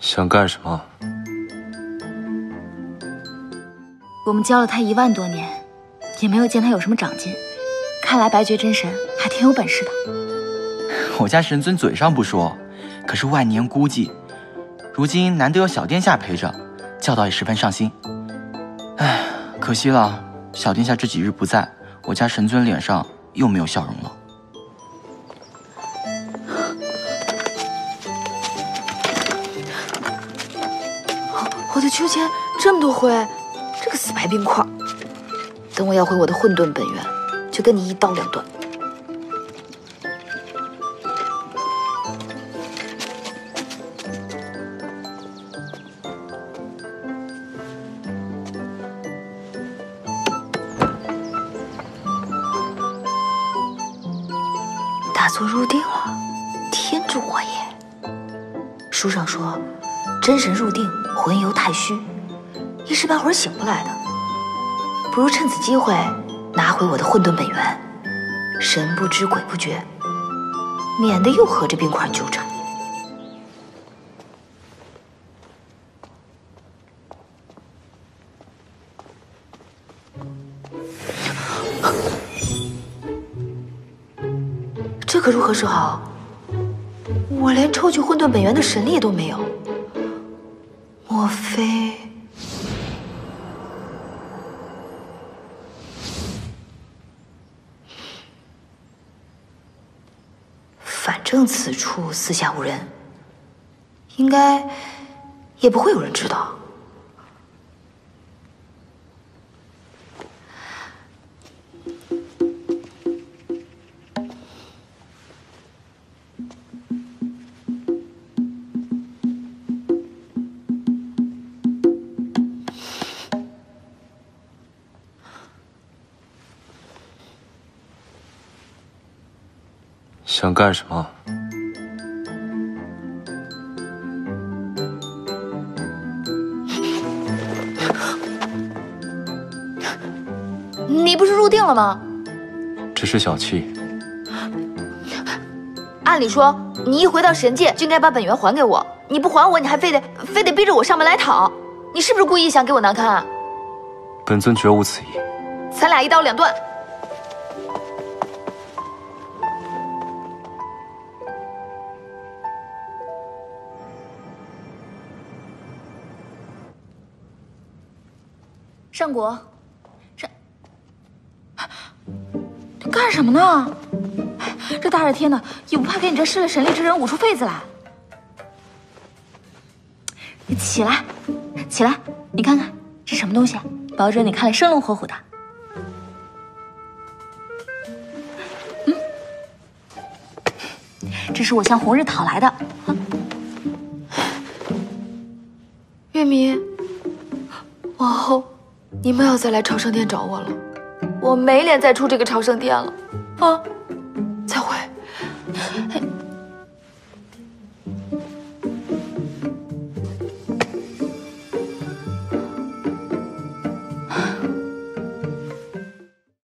想干什么？ 我们教了他1万多年，也没有见他有什么长进。看来白绝真神还挺有本事的。 我家神尊嘴上不说，可是万年孤寂。如今难得有小殿下陪着，教导也十分上心。唉，可惜了，小殿下这几日不在，我家神尊脸上又没有笑容了。 我的秋千这么多灰，这个死白冰块！等我要回我的混沌本源，就跟你一刀两断。大作入定了，天助我也！书上说，真神入定。 魂游太虚，一时半会儿醒不来的，不如趁此机会拿回我的混沌本源，神不知鬼不觉，免得又和这冰块纠缠。这可如何是好？我连抽取混沌本源的神力都没有。 莫非？反正此处四下无人，应该也不会有人知道。 想干什么？ 你不是入定了吗？ 只是小气。 按理说，你一回到神界就应该把本源还给我，你不还我，你还非得逼着我上门来讨，你是不是故意想给我难堪啊？ 本尊绝无此意。 咱俩一刀两断。 上国，这干什么呢？这大热天的，也不怕给你这失了神力之人捂出痱子来？你起来，起来，你看看这什么东西，保准你看了生龙活虎的。这是我向红日讨来的。 月明，往后。 你们要再来朝圣殿找我了，我没脸再出这个朝圣殿了，啊！再会。